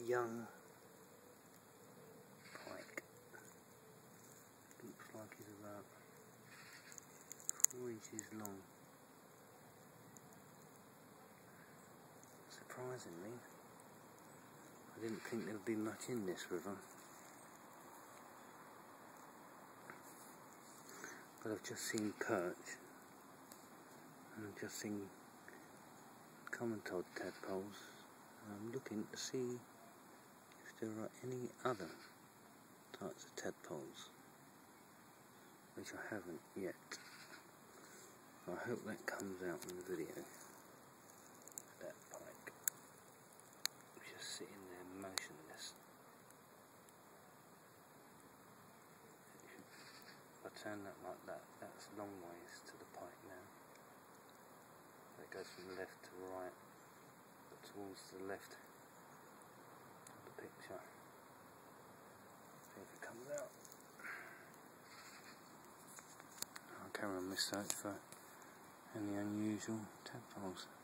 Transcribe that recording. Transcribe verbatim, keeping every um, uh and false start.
young pike. Looks like he's about four inches long. Surprisingly, I didn't think there would be much in this river, but I've just seen perch and I've just seen common toad tadpoles. I'm looking to see if there are any other types of tadpoles, which I haven't yet. I hope that comes out in the video. That pike just sitting there motionless. If I turn that like that, that's a long ways to the pike now. It goes from left to right, but towards the left of the picture. See if it comes out. I'll carry on my search for any unusual tadpoles.